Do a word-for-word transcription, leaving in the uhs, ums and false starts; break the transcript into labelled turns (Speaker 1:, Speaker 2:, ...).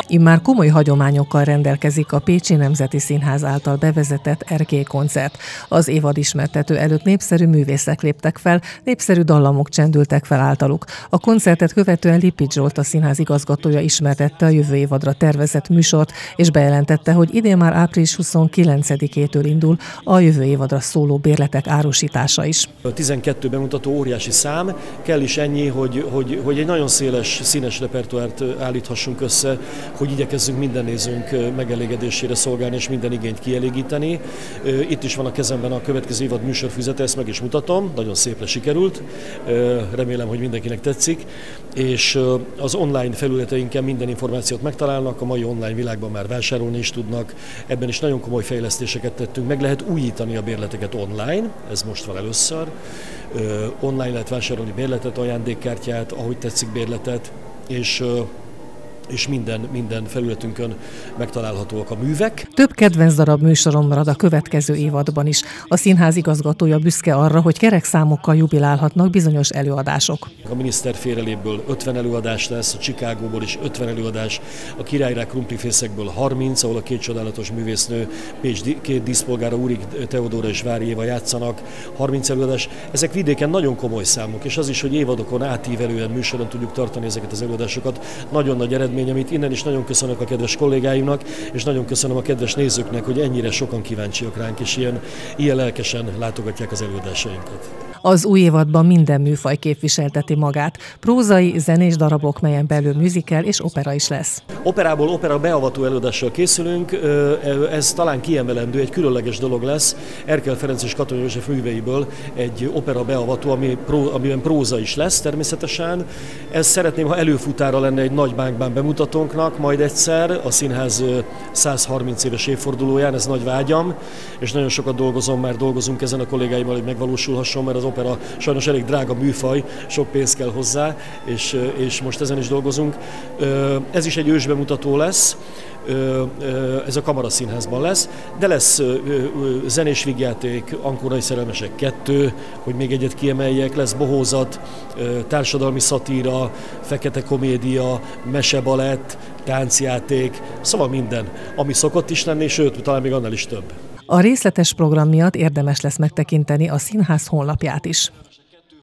Speaker 1: Immár komoly hagyományokkal rendelkezik a Pécsi Nemzeti Színház által bevezetett erkélykoncert. Az évad ismertető előtt népszerű művészek léptek fel, népszerű dallamok csendültek fel általuk. A koncertet követően Lippics Zsolt, a színház igazgatója ismertette a jövő évadra tervezett műsort, és bejelentette, hogy idén már április huszonkilencedikétől indul a jövő évadra szóló bérletek árusítása is.
Speaker 2: A tizenkettő bemutató óriási szám, kell is ennyi, hogy, hogy, hogy egy nagyon széles, színes repertoárt állíthassunk össze, hogy igyekezzünk minden nézőnk megelégedésére szolgálni és minden igényt kielégíteni. Itt is van a kezemben a következő évad műsorfüzete, ezt meg is mutatom, nagyon szépre sikerült, remélem, hogy mindenkinek tetszik, és az online felületeinken minden információt megtalálnak, a mai online világban már vásárolni is tudnak, ebben is nagyon komoly fejlesztéseket tettünk, meg lehet újítani a bérleteket online, ez most van először, online lehet vásárolni bérletet, ajándékkártyát, ahogy tetszik bérletet, és és minden, minden felületünkön megtalálhatóak a művek.
Speaker 1: Több kedvenc darab műsoron marad a következő évadban is. A színház igazgatója büszke arra, hogy kerek számokkal jubilálhatnak bizonyos előadások.
Speaker 2: A Miniszter félrelépből ötven előadás lesz, a Chicagóból is ötven előadás, a Királyrák krumplifészekből harminc, ahol a két csodálatos művésznő, Pécs két díszpolgára, Úrik Teodóra és Vári Éva játszanak, harminc előadás. Ezek vidéken nagyon komoly számok, és az is, hogy évadokon átívelően műsoron tudjuk tartani ezeket az előadásokat, nagyon nagy eredmény, amit innen is nagyon köszönök a kedves kollégáimnak, és nagyon köszönöm a kedves nézőknek, hogy ennyire sokan kíváncsiak ránk, és ilyen, ilyen lelkesen látogatják az előadásainkat.
Speaker 1: Az új évadban minden műfaj képviselteti magát. Prózai, zenés darabok, melyen belül musical és opera is lesz. Operából opera beavató előadással készülünk, ez talán kiemelendő, egy különleges dolog lesz. Erkel Ferenc és Katona József műveiből egy opera beavató, ami, amiben próza is lesz természetesen. Ez szeretném, ha előfutára lenne egy nagy bánkbán bemutatónknak, majd egyszer a színház százharminc éves évfordulóján, ez nagy vágyam, és nagyon sokat dolgozom, már dolgozunk ezen a kollégáimmal, hogy megvalósulhasson, mert az opera sajnos elég drága műfaj, sok pénz kell hozzá, és, és most ezen is dolgozunk. Ez is egy ősbemutató lesz, ez a Kamaraszínházban lesz, de lesz zenés vígjáték, Ankorai szerelmesek kettő, hogy még egyet kiemeljek, lesz bohózat, társadalmi szatíra, fekete komédia, mesebalett, táncjáték, szóval minden, ami szokott is lenni, sőt, talán még annál is több. A részletes program miatt érdemes lesz megtekinteni a színház honlapját is.